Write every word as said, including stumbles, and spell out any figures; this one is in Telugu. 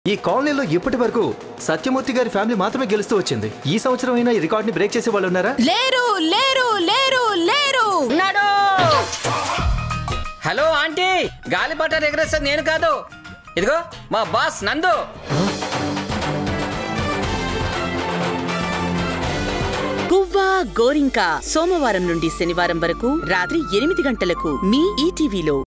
ఈ కాలనీలో ఇప్పటి వరకు సత్యమూర్తి గారి ఫ్యామిలీ మాత్రమే గెలుస్తూ వచ్చింది. ఈ సంవత్సరం అయినా ఈ రికార్డ్ ని బ్రేక్ చేసే వాళ్ళు ఉన్నారా? లేరు లేరు లేరు లేరు ఉన్నాడు. హలో ఆంటీ, గాలిపట ఎగరేసేది నేను కాదు, ఇదిగో మా బాస్ నందు. గువ్వా గోరింక సోమవారం నుండి శనివారం వరకు రాత్రి ఎనిమిది గంటలకు మీ ఈటీవీలో.